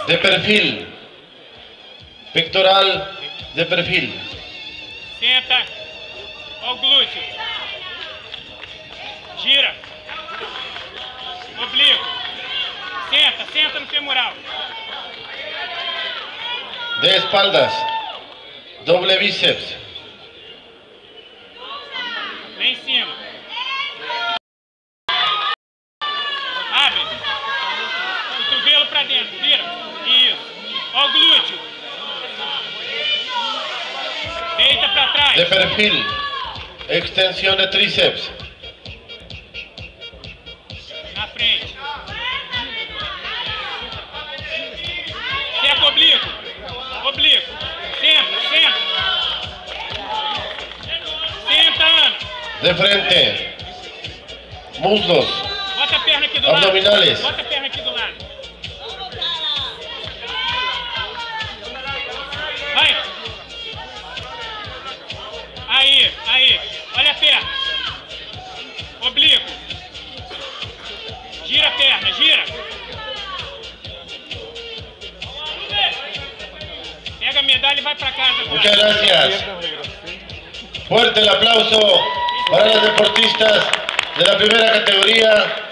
de perfil, pectoral de perfil. Senta, ó o glúteo, gira, oblíquo, senta no femoral. De espaldas, doble bíceps. Lá em cima. Abre. Cotovelo pra dentro, vira. Isso. Ó o glúteo. Deita pra trás. De perfil, extensión de tríceps. Na frente. Seca oblíquo. Oblíquo. Senta. Senta, Ana. De frente, muslos, Bota a perna aqui do abdominales. lado. Bota a perna aqui do lado. Vai. Aí. Olha a perna. Oblíquo. Gira a perna, gira. Pega a medalha e vai pra casa agora. Muchas gracias. Fuerte el aplauso para los deportistas de la primera categoría.